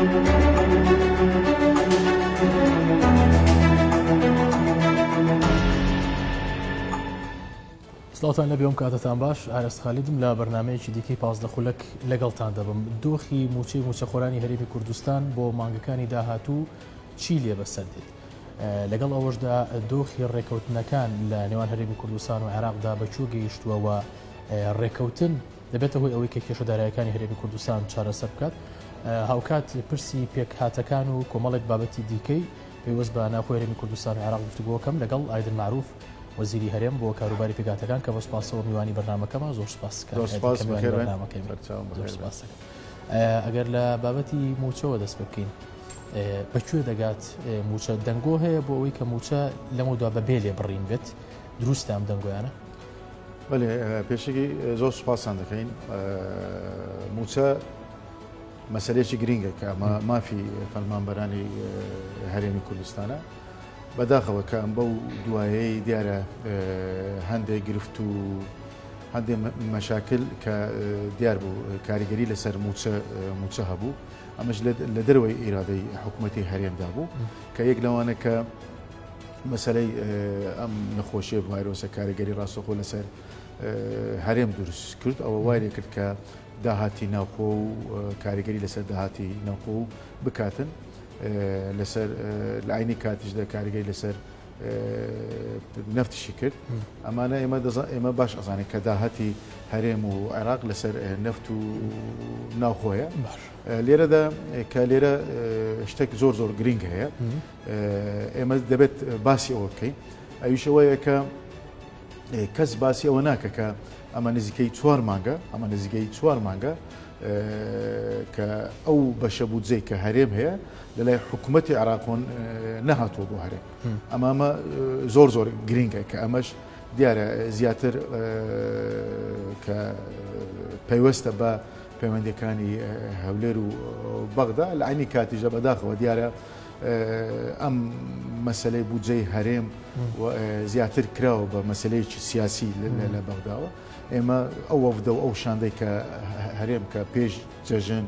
سڵاتان لەبێ ئەم کاتتان باش ئارەست خالیدم لە بەرنامەیەکی دیکەی 15 خولەک لەگەڵتان دەبم. دۆخی موچەی موچەخۆرانی هەرێمی کوردستان بۆ مانگەکانی داهاتوو چی لێ بەسەر دێت؟ لەگەڵ ئەوەشدا دۆخی ڕێکەوتنەکان لە نێوان هەرێمی کوردستان و عێراقدا بەچوو گەیشتووە و ڕێکەوتن دەبێتە هۆی ئەوەی کە کێشەدارایەکانی هەرێمی کوردستان چارەسەر بکات. هاوکات پرسی پێکهاتەکان و کۆمەڵێک بابەتی دیکەی پێوەست بە ناوخۆی هەرێمی کوردستان و عێراق گفتوگۆکەم لەگەڵ ئایدن معروف وەزیری هەرێم بۆ کاروباری پێکهاتەکان کە بە سوپاسەوە میوانی بەرنامەکەمە زۆر سوپاس. ئەگەر لە بابەتی موچەوە دەست بکەین بەکوێ دەگات موچە دەنگۆ هەیە بۆ ئەوەی کە موچە لەمەدا بە بێلێ بڕین بێت دروستە ئەم دەنگۆیانە؟ بەێ پێشێکی زۆر سوپاسان دەکەین. موچە مەسەلەیەکی گرینگە کە ئەمە مافی فەرمانبەرانی هەرێمی کوردستانە بەداخەوە کە ئەم بەو دوایەی دیارە هەندێک گرفت و هەندێک مەشاکل کە دیار بوو کاریگەری لەسەر موچە هەبوو. ئەمەش لە دەروەی ئیرادەی حکوومەتی هەرێمدا بوو کە یەک لەوانە کە مەسەلەی ئەم نەخۆشیە ڤایرۆسە کاریگەری ڕاستەخۆ لەسەر هەرێم دروست کرد. ئەوە وای لێ کرد کە داهاتی ناوخۆ و کاریگەری لەسەر داهاتی ناوخۆ بکاتن لەسەر لە عینی کاتیشدا کاریگەری لەسەر نەفتشی کرد. ئەمانە ئێمە باش ئەزانێت کە داهاتی هەرێم و عێراق لەسەر نەفت و ناوخۆیە. لێرەدا کە لێرە شتێک زۆر زۆر گرنگ هەیە ئێمە دەبێت باسی ئەوە بکەین. ئەویشەوەیە کە کەس باسی ئەوە ناکە کە ئەمە نزیکەی 4 مانگە ئەمە نزیکەی 4 مانگە کە ئەو بەشە بودجەی کە هەرێم هەیە لەلای حکوومەتی عێراقۆن نەهاتووە بۆ هەرێم. ئەمە زۆر زۆر گرنگە کە ئەمەش دیارە زیاتر کە پەیوەستە بە پەیوەندەکانی هەولێر و بەغدا لە عینی کاتیژە بەداخەوە دیارە ئەم مەسلەی بودجەی هەرێم زیاتر کراوە بە مەسلەیەکی سیاسی لە بەغداوە. ئێمە ئەو وەفدە و ئەو شاندەی کە هەرێم کە پێش جەژن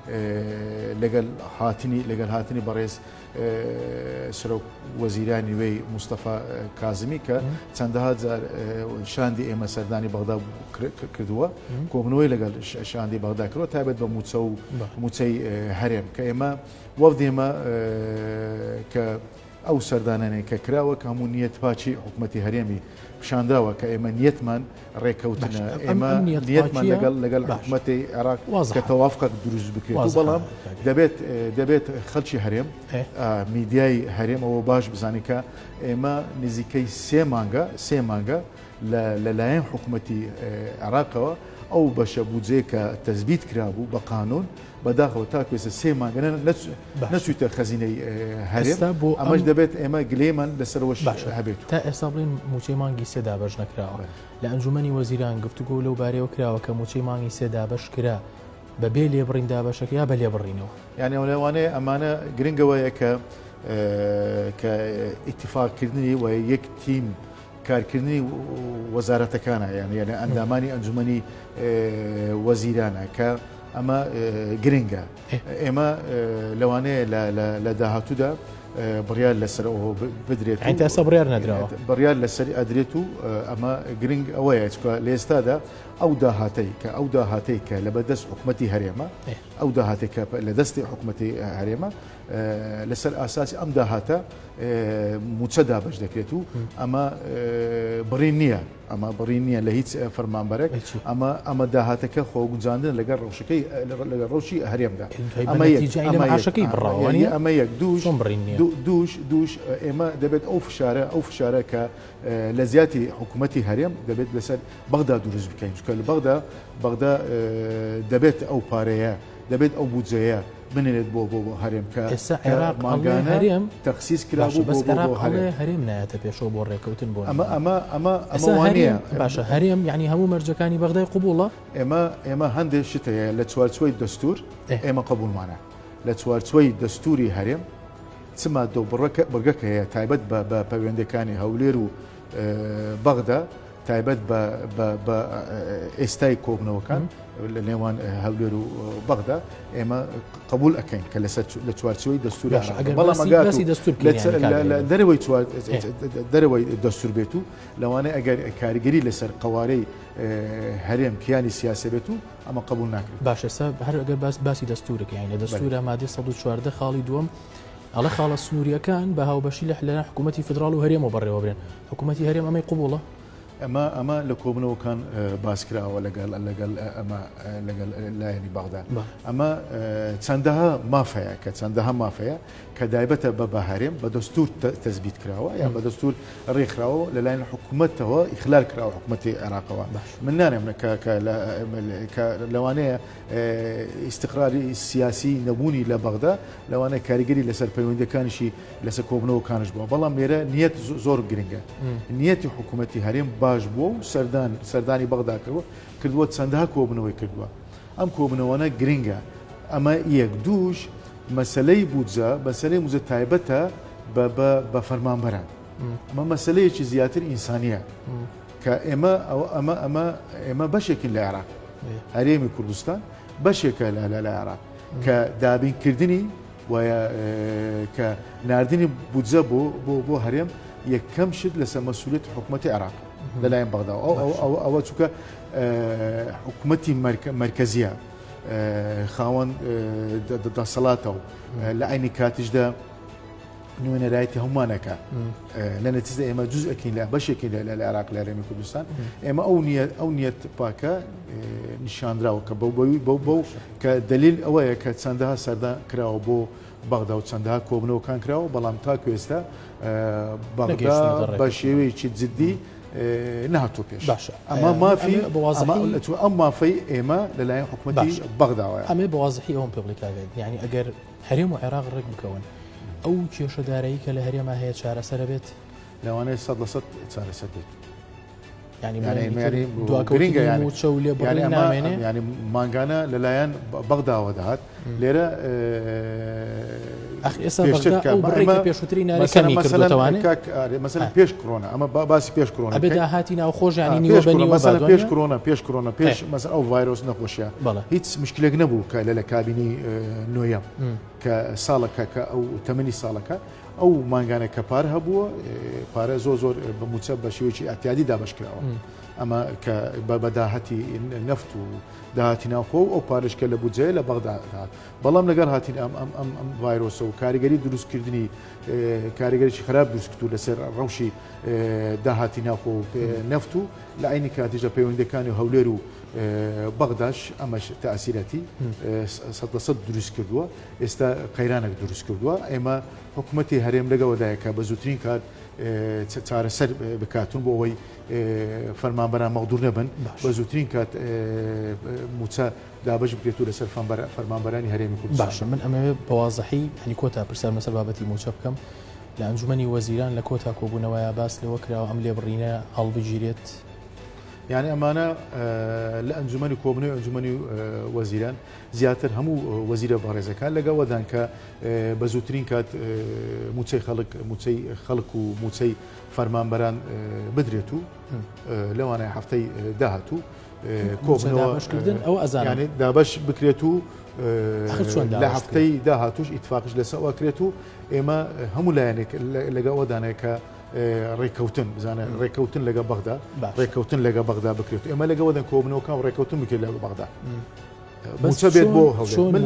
لەگەڵ هاتنی بەڕێز سەرۆک وەزیرانی وێی موستەفا کازمی کە چەندەها جار شاندی ئێمە سەردانی بەغدا کردووە کۆبنەوەی لەگەڵ شاندی بەغدا کردوە تایبەت بە موچە و موچەی هەرێم کە ئێمە وەفدێمە کە ئەو سەردانانەیە کە کراوە کە هەموو نیەت پاچی حکوومەتی هەرێمی پیشانداوە کە ئێمە نیەتمان ڕێکەوتنە ئێمە نیەتمان لەگەڵ حکوومەتی عێراق کە تەوافقەت دروست بکرێت. بەڵام دەبێت خەڵکی هەرێم میدیای هەرێمەوە باش بزانانی کە ئێمە نزیکەی 3 مانگە لەلایەن حکوومەتی عێراقەوە ئەو بەشە بودجێ کە تەزبیت کرابوو بە قانون بەداخەوە تا کوێسە 3 مانگە نەچوویتە خەزینەی هەرێم. ئەمەش دەبێت ئێمە گلێمان لەسەرەوەش هەبێت. تا ئێستا بڵین موچەی مانگی 3 دابەش نەکراوە. لە ئەنجومەنی وەزیران گفتوگۆ لەو بارەیەوە کراوە کە موچەی مانگی 3 دابەش کرا بە بێ لێبڕین دابەشەکە یا بە لێبڕینەوە. یعنی لەوانەیە ئەمانە گرنگەوەیە کە ئیتیفاقکردنی و یەک تیم کارکردنی وەزارەتەکانە یعنی ئەندامانی ئەنجومەنی وەزیرانە کە ئەمە گرنگە. ئێمە لەوانەیە لە داهاتوودا بڕیار لەسەر ئەوە بدرێت ئەستا بڕیار نەدراوە بڕیار لەسەر ئەدرێت و ئەمە گرنگ ئەوەیە لە ئێستادا ئەو داهاتەی کە لە بەدەست حکوومەتی هەرێمە ئەو داهاتێک کە لە دەستی حکوومەتی هەرێمە لەسەر ئاساسی ئەم داهاتە موچە دابش دەکرێت و ئەمە بڕین نییە ئەمە بڕین نییە لە هیچ فەرمانبەرێک ئەمە داهاتەکە خۆگونجاندن لەگەڵ ڕەوشەکەی لەگەڵ ڕەوشی هەرێمدا. ئەمە یەک دووش ئێمە دەبێت ئەو فشارە کە لە زیاتی حکوومەتی هەرێم دەبێت لەسەر بەغدا دروست بکەین چکە لە بەغدا دەبێت ئەو پارەیە دەبێت ئەو بودجەیە بنێت بۆ هەرێم کە ماگانە هەرێم تەخسیس کرابوو بەس هەرێم نایەتە پێشەوە بۆ ڕێکەوتن بۆ ئەمەوانەیە باشە هەرێم یعنی هەموو مەرجەکانی بەغدای قوبوڵە. ئێمە هەندێک شتەیە لە چوارچوەی دەستور ئێمە قبولمانە لە چوارچوەی دەستوری هەرێم چما دۆ بڕگەکە هەیە تایبەت بە پەیوەندەکانی هەولێر و بەغدا تایبەت بە ئێستای کۆبنەوەکان لە نێوان هەولێر و بەغدا ئێمە قبول ئەەکەین کە لە چوارچەوەی دەستوری دەرەوەی دەستور بێت و لەوانەیە ئەگەر کاریگەری لەسەر قوارەی هەرێم کیانی سیاسە بێت و ئەمە قبول ناکرێت. باشە هەر ئەگەر باسی دەستورەکە یان لە دەستورە مادەی 114 خاڵی دووەم ئەڵە خاڵە سنووریەکان بە هاوبەشی لە حکوومەتی فدرال و هەرێمەوە بەڕێوە برێن حکوومەتی هەرێم ئەمەی قبوڵە ئەمە لە کۆبنەوەکان باسکراوە لەگەڵ ئەمە لەگەڵ لایەنی بەغدا ئەمە چەندەها مافەیە کە چەندەها مافەیە کە دایبەتە بە هەرێم بە دەستور تەثبیت کراوە یان بە دەستور ڕێکخراوە لەلایەن حکوومەتەوە ئیخلال کراوە حکوومەتی عێراقەوە من نانێم لەوانەیە ئیستقراری سیاسی نەبوونی لە بەغدا لەوانەیە کاریگەری لەسەر پەیوەندیەکانیشی لەسەر کۆبنەوەکانش بووە بەڵام لێرە نیەت زۆر گرنگە نیەتی حکوومەتی هەرێم باش بووە و سەردانی بەغدا کردووە چەندەها کۆبنەوەی کردووە ئەم کۆبنەوەنە گرنگە ئەمە یەک دووش مەسلەی بودجە مەسلەی موزە تایبەتە بە فەرمانبەران ئەمە مەسلەیەکی زیاتر ئینسانیە کە ئێمە بەشێکین لە عێراق هەرێمی کوردستان بەشێکە لە عێراق کە دابینکردنی کە ناردنی بودجە بۆ هەرێم یەکەم شت لەسەر مەسئولیەت حکوومەتی عێراق لەلایەن بەغدا ئەوە چووکە حکوومەتی مرکزیە خاوەن دەسەڵاتە و لە عینی کاتیشدا نوێنەرایەتی هەمومانەکە لە نەتیجەدا ئێمە جوزئەکەین لە بەشێکی لە عێراق لە هەرێمی کوردستان ئێمە ئەو نیەت پاکە نیشاندراوە کە بەو کە دلیل ئەوەیە کە چەندەها سەردا کراوە بۆ بەغدا و چەندەها کۆبنەوەکان کراوە بەڵام تاکو ئێستا بەغدا بە شێوەیەکی جددی نهاتۆ پێش ئەمە مافی ئەم مافەی ئێمە لەلایەن حکوومەتی بەغداوە ئەمێ بەوازحی ئەوم پێ بڵێکاگەین یعنی ئەگەر هەرێم و عێراق ڕێک بکەون ئەو کێشەدارایی کە لە هەرێما هەیە چارەسەرە بێت لەوانەیە 100% چارەسەر بێت ینی مانگانە لەلایەن بەغداوە دەهات لێرە مەسەلەن پێش کۆرۆنا ئەمە باسی پێش کۆرۆنا بێداهاتی ناوخۆشیانی پێش کۆرۆنا پێش مەسەن ئەو ڤایرۆس نەخۆشیە هیچ مشکلێک نەبوو کە لە کابینی نوێیەم کە ساڵەکە کە ئەو تەمەنی ساڵەکە ئەو مانگانە کە پارە هەبووە پارە زۆر بەموچە بە شێوەیەکی ئەتیادی دابشکراوە ئەمە کە بە داهەتی نەفت و داهاتی ناوخۆ ئەو پارشکە لە بودجەیە لە بەغدا بەڵام لەگەڵ هاتین ئەم ڤایرۆسە و کاریگەری دروستکردنی کاریگەریی خراپ دروستکردو لەسەر ڕەوشی داهاتی ناوخۆ و نەفت و لە عینی کاتیژە پەیوەندەکانی هەولێر و بەغداش ئەمەش تەئسیرەتی 100% دروست کردووە ئێستا قەیرانێک دروست کردووە ئێمە حکوومەتی هەرێم لەگەوەدایە کە بە زووترین کات چارەسەر بکاتون بۆ ئەوەی فەرمانبەران مەغدوور نەبن بە زووترین کات موچە دابش بکرێت و لەسەر فەرمانبەرانی هەرێمی کوردستان. باشە من ئەمە بەوازەحی هەنی کۆتا پرسیار لەسەر بابەتی موچە بکەم لە ئەنجومەنی وەزیران لە کۆتا کۆبوونەوەیە باس لەوە کراوە ئەم لێبڕینە هەڵبژیرێت یعنی ئەمانە لە ئەنجومەنی کۆبنەوەی ئەنجومەنی وەزیران زیاتر هەموو وەزیرە بەڕێزەکان لەگەڵەدان کە بە زووترین کات موچەی خەڵک و موچەی فەرمانبەران بدرێت و لەوانەیە هەفتەی داهاتوو کۆبنەوەکردن ئەو ئەزانانی دابش بکرێت و لە هەفتەی داهاتوش ئیتفاقش لەسەوە کرێت و ئێمە هەموو لایەنێک لەگەڵەدانەیە ڕێککەوتن بزانە ڕێککەوتن لەگە بەغدا ڕێککەوتن لەگە بەغدا بکرێت ئێمە لەگەوەدەن کۆبنەوەکە و ڕێککەوتن بکرێت لەگە بەغدا موچە بێت بۆ من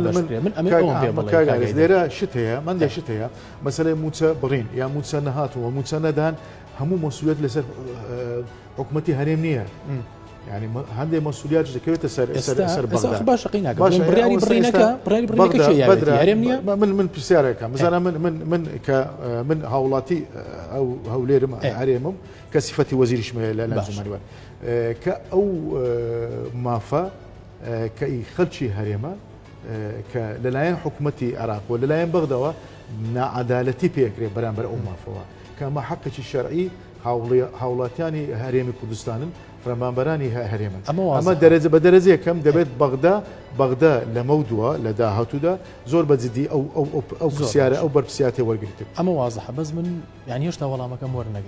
لێرە شت هەیە من دە شت هەیە مەسەلەی موچە بڕین یا موچە نەهاتووە موچە نەدان هەموو مەسئولیت لەسەر حکوومەتی هەرێم نییە ینی هەندێک مەسئولیت دەکەوێتە سەر بەغدا من پرسیارەکەم بزانە من هاوڵاتی ئەو هەولێرم هەرێمم کە سیفەتی وەزیریشمە لە ئەنجومەنیوە کە ئەو مافە کە خەڵکی هەرێمە کە لەلایەن حکوومەتی عێراق و لەلایەن بەغداوە نائەدالەتی پێکرێت بەرامبەر ئەو مافەوە کە ئەمە حەقێکی شەرعی هاوڵاتیانی هەرێمی کوردستانن فەرمانبەرانی هەرێمن ئەمە دەرەجە بە دەرەجەیەکەم دەبێت بەغدا لە مەودووە لە داهاتوودا زۆر بەجددی ئەو پرسیارە ئەو بەرپرسیاتی وەرگرتێت ئەمە وازەحە بەس من یانی هێشتا وەڵامەکەم وەرنەگرت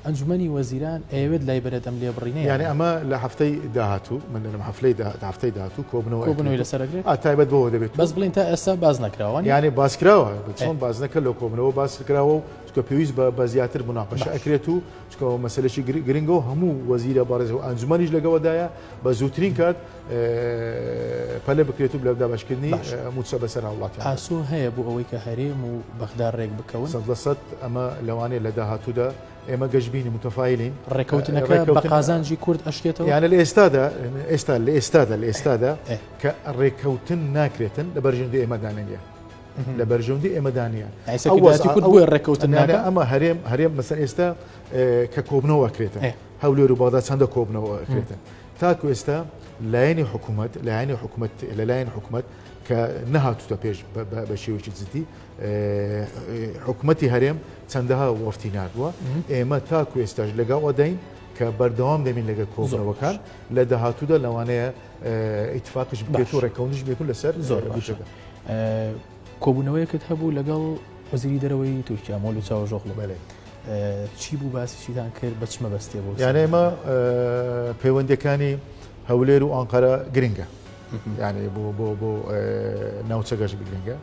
ئەنجومەنی وەزیران ئەوێت لای بەرەدەم لێ بڕینە یعنی ئەمە لە هەفتەی داهاتوو من لەم هەفتەی داهاتوو کۆبنەوەی لەسەرەگرێت تایبەت بۆ دەبێت بەس بڵین تا ئێستا باز نەکراوە یعنی باسکراوە چۆن باز نەکە لە کۆبنەوە باسکراوە و چکە پێویست بە زیاتر مناقەشە ئەکرێت و چکە مەسەلەی گرنگە و هەموو وەزیرە بەڕێزەوە ئەنجومەنیش لەگەوەدایە بە زووترین کات پەلە بکرێت و لە باشکردنی موچە بەسەر وڵاتی ئاسۆ هەیە بۆ ئەوەی کە هەرێم و بەغداد ڕێک بکەون 100% ئەمە لەوانەیە لە داهاتوودا ئێمە گەشتبینی متفاعلین ڕێکەوتنەکە بە قازانجی کورد ئەشکێتەوە یانە لە ئێستادا کە ڕێکەوتن ناکرێتن لە بەرژەندی ئێمەدانەیە لە بەرژەندی ئێمەدانە بۆی ڕێکەوتن ئەمە هەرێم مەسەر ئێستا کە کۆبنەوە کرێتە هەولێر و بەغداد چەندە کۆبنەوە کرێتن تاکو ئێستا لایەنی حکوومەت کە نەهاتوتە پێش بە شێوەیەکی جدی حکوومەتی هەرێم چەندەها وەفتی نردووە ئێمە تاکو ئێستاش لەگەڵ دەین کە بەردەوام دەمین لەگە کۆبنەوەکان لە داهاتوودا لەوانەیە ئیتفاقش بێت و ڕێکەوتنیش بێتون لەسەر زۆر کۆبوونەوەیەکت هەبوو لەگەڵ وەزیری دەرەوەی تورکیا مۆلی چاوەژۆخڵ بەڵێ چی بوو باسیشیدان کرد بە چمە بەستێ بوو یانە ئێمە پەیوەندەکانی هەولێر و ئەنقەرە گرنگە یعنی بۆ ناوچە گەشت گرنگە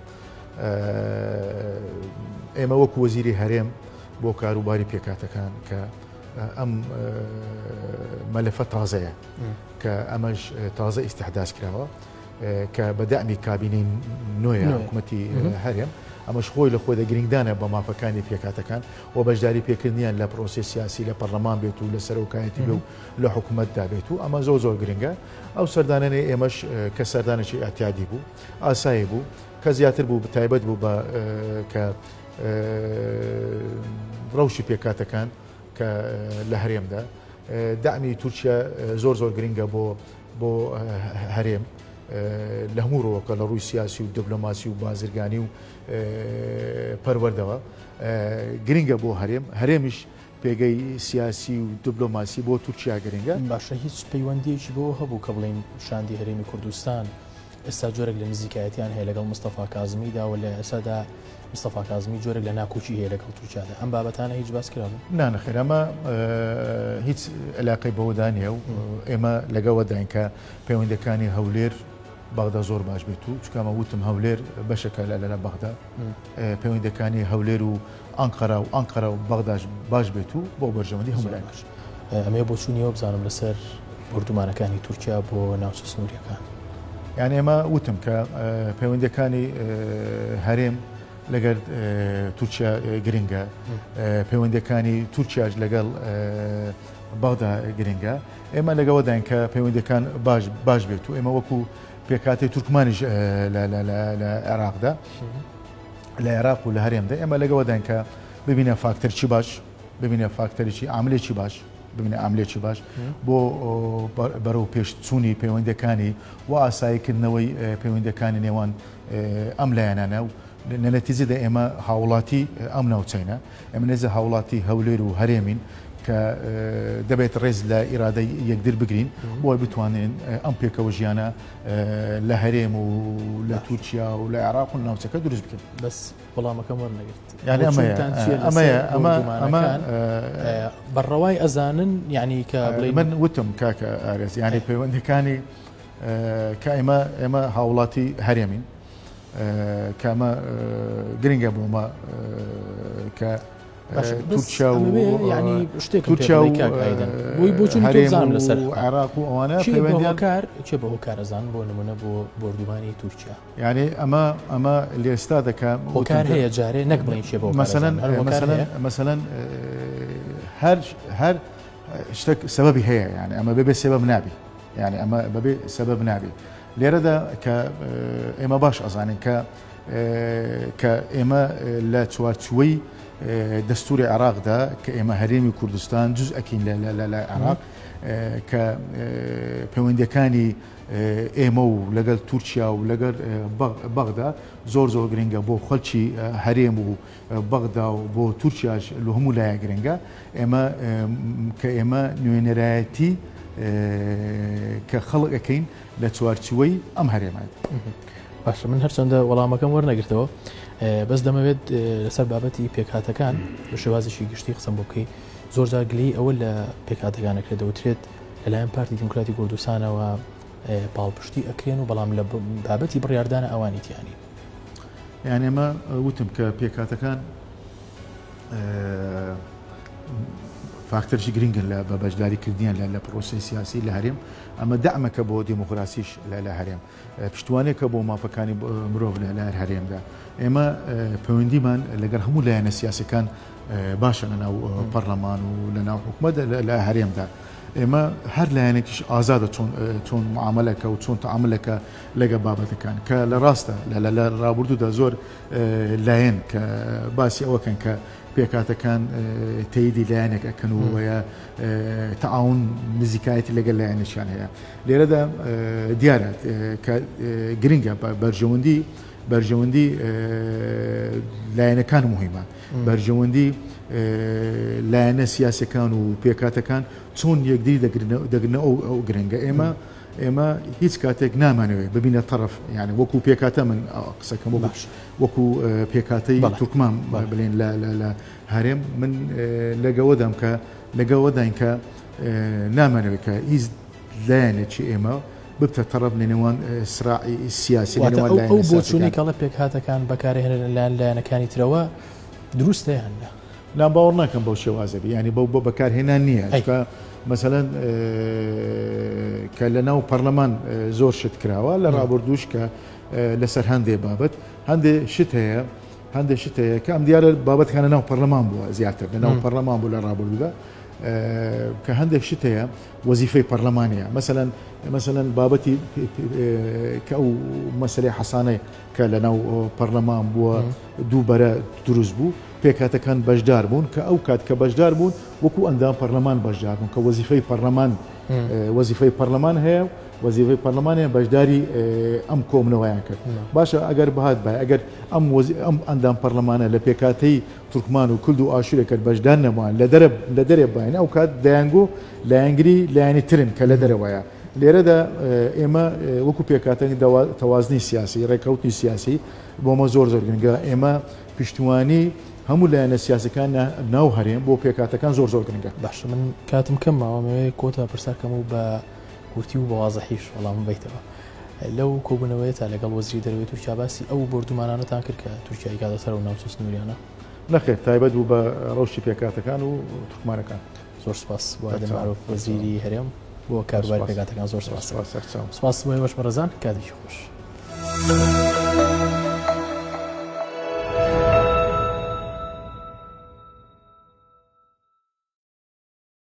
ئێمە وەکو وەزیری هەرێم بۆ کاروباری پێکاتەکان کە ئەم مەلەفە تازەیە کە ئەمەش تازە ئیستحداث کراوە کە بەدەعمی کابینەی نوێیە حکوومەتی هەرێم ئەمەش خۆی لە خۆی گرنگدانە بە مافەکانی پێکاتەکان و بەشداری پێکردنیان لە پرۆسێ سیاسی لە پەرلەمان بێت و لە سەرۆکایەتی بێ و لە حکوومەتدا بێت و ئەمە زۆر گرنگە ئەو سەردانانەی ئێمەش کە سەردانێکی ئەتیادی بوو ئاسایی بوو کە زیاتر بوو تایبەت بوو بە کە ڕەوشی پێکاتەکان کە لە هەرێمدا دامی تورکیا زۆر گرنگە بۆ هەرێم لە هەموو ڕۆکە لە ڕووی سیاسی و دیپلۆماسی و بازرگانی و پەروەردەوە گرنگە بۆ هەرێمیش پێگەی سیاسی و دیپلۆماسی بۆ تورکیا گرنگە باشە هیچ پەیوەندیەکی بۆ هەبوو کە بڵین شاندی هەرێمی کوردستان ئێستا جۆرێک لە نزیکایەتیان هەیە لەگەڵ مستەفا کازمیدا و لە ئێستادا مستەفا کازمی جۆرێک لە ناکۆچی هەیە لەگەڵ تورکیادا ئەم بابەتانە هیچ باس کرابوو نانەخێر ئەمە هیچ علاقەی بەوەدا نیە و ئێمە لەگەڵ داین کە پەیوەندەکانی هەولێر بەغدا زۆر باش بێت و چکامە وتم هەولێر بەشەکە لە بەغدا پەیوەندەکانی هەولێر و ئەنقەرە و بەغداش باش بێت و بۆ بەرژەوەندی هەموولاان کرد ئەمێ بۆ چوونیەوە بزانم لەسەر بردومانەکانی تورکیا بۆ ناوچە سنووریەکان یعنی ئێمە وتم کە پەیوەندەکانی هەرێم لەگەر تورکیا گرنگە پەیوەندەکانی تورکیاش لەگەڵ بەغدا گرنگە ئێمە لەگەڵ داین کە پەیوەندەکان باش بێت و ئێمە وەکو پێکاتی تورکمانیش لە عێراقدا لە عێراق و لە هەرێمدا ئێمە لەگەڵ داین کە ببینە فاکتەرچی باش ببینە فاکتەرێکی عاملێکی باش ببینە عاملێکی باش بۆ بەرەو پێشچوونی پەیوەندەکانی و ئاساییکردنەوەی پەیوەندەکانی نێوان ئەم لایەنانە و لە نەتیجەدا ئێمە هاوڵاتی ئەم ناوچەینە ئێمە نێزە هاوڵاتی هەولێر و هەرێمین کە دەبێت ڕێز لە ئیرادە یەکدر بگرین بۆی بتوانین ئەم پێکەوە ژیانە لە هەرێم و لە تورکیا و لە عێراق و ناوچەکە دروست بکەین بەس وەڵامەکەم وەرنەگرت یعنی ئەمە بەڕەوای ئەزانن یعنی کە من وتم کاکە ئارێز یعنی پەیوەندەکانی کە ئێمە هاوڵاتی هەرێمین کەمە گرنگە بۆمە کە تورکیا و ینی شتێکوی بۆچون لەسەر عێراق و ئەوانە پەیوەندیان چێ بە هۆکارەزان بۆ نمونە بۆ بردومانی تورکیا یعنی ئەمە لە ئێستا دەکەم هۆکار هەیە جارێ نەک بڵین شێ بۆ مەسەلەن هەر شتێک سەبەبی هەیە یعنی ئەمە بێ سبب نابی یعنی ئەمە بەبێ سبب نابی لێرەدا کە ئێمە باش ئەزانین کە ئێمە لە چوارچوەی دەستوری عێراقدا کە ئێمە هەرێمی کوردستان جز ئەکەین لە عێراق کە پەیوەندەکانی ئێمە و لەگەڵ تورکیا و لەگەڵ بەغدا زۆر گرنگە بۆ خەڵکی هەرێم و بەغدا و بۆ تورکیاش لە هەموو لایە گرنگە کە ئێمە نوێنەرایەتی کە خەڵک ئەەکەین لە چوارچوەی ئەم هەرێمات باشە من هەرچەندە وەڵامەکەم وەرنەگرتەوە بەس دەمەوێت لەسەر بابەتی پێکهاتەکان بە شێوازێکی گشتی قسەم بۆ بکەی زۆرجار گلی ئەوە لە پێکهاتەکانەکە دەوترێت لەلایەن پارتی دیموکراتی کوردستانەوە پاڵپشتی ئەکرێن و بەڵام لە بابەتی بڕیاردانە ئەوانی تیانی یان ئێمە وتم کە پێکهاتەکان فاکتەرشی گرنگن لە بە بەشداریکردیان لە پرۆسی سیاسی لە هەرێم ئەمە دەعمەکە بۆ دیموکراسیش لە هەرێم پشتوانێکە بۆ مافەکانی مرۆڤ لە هەرێمدا ئێمە پەیوەندیمان لەگەڵ هەموو لایەنە سیاسەکان باشە لەناو پەرلەمان و لەناو حکومەت لە هەرێمدا ئێمە هەر لایەنێکیش ئازادە چۆن معاملەکە و چۆن تەعاملەکە لەگە بابەتەکان کە لە ڕاستە لە ڕابردوودا زۆر لایەن کە باسی ئەوەکەن کە پێکاتەکان تەیدی لایەنێک ئەکەن و وەیە تەعاون نزیکایەتی لەگەڵ لایەنێکیان هەیە لێرەدا دیارە کە گرنگە بەرژەوەندی لایەنەکان مهمە بەرژەوەندی لایەنە سیاسەکان و پێکاتەکان چۆن یەکدی دەگرنە ئەو گرنگە ئێمە هیچ کاتێک نامانەوێت ببینە طرف یعنی وەکو پێکاتە من قسەکەم وەکو پێکاتەی تورکمان بڵێن لە هەرێم من لەگەوەداین کە نامانەوێت کە هیچ لایەنێکی ئێمە ببتە طرف لە نێوان سراعی سیاسی ئەو بۆچوونی کەڵە پێکهاتەکان بەکارهێنن لایەنەکانی ترەوە دروستە هەندە نام باوەڕ ناکەم بەو شێوازەبی ینی بۆ بەکارهێنان نییە کە مثلەن کە لە ناو پەرلەمان زۆر شت کراوە لە ڕابردوش کە لەسەر هەندێ بابەت هەندێ شت هەیە کە ئەم دیارە بابەتەکانە ناو پەرلەمان بووە زیاتر لە ناو پەرلەمان بوو لە ڕابردوودا کە هەندێک شت هەیە وەزیفەی پەرلەمانیە مثلەن بابەتی کە ئەو مەسەلەی حەسانەی کە لە ناو پەرلەمان بووە دووبەرە دروست بوو پێکاتەکان بەشدار بوون کە ئەو کات کە بەشدار بوون وەکو ئەندام پەرلەمان بەشدار بوون کە وەزیفەی پەرلەمان هەیە وەزیفەی پەرلەمانیە بەشداری ئەم کۆمنەوەیان کرد باشە ئەگەر بەهات بە ئەگەر ئەم ئەندام پەرلەمانە لە پێکاتەی تورکمان و کورد و ئاشورێکرد بەشدار نەبووان لە دەرێ باین ئەو کات دەیانگۆ لایەنگری لایەنی ترن کە لە دەرەوەیە لێرەدا ئێمە وەکو پێکاتەی تەوازنی سیاسی ڕێکەوتنی سیاسی بۆمە زۆر گرنگە ئێمە پشتیوانی هەموو لایەنە سیاسەکان ناو هەرێم بۆ پێکاتەکان زۆر گرنگە باش من کاتم کەم ماوەمەوەی کۆتا پرساکەم و بە کورتی و بە وازەحیش وەڵام بیتەوە لەو کۆبوونەوەی تا لەگەڵ وەزیری دەرەوەی تورکیا باسی ئەو بردومانانەتان کرد کە تورکیای کاتەسەر و ناوچە سنووریانە نەخێر تایبەت بوو بە ڕەوشی پێکاتەکان و تورکمانەکان زۆر سپاس بۆ ئادەمعروف وەزیری هەرێم بۆ کاروباری پێکاتەکان زۆر سپاس بۆ ئێوەش بەڕێزان کاتێکی خۆش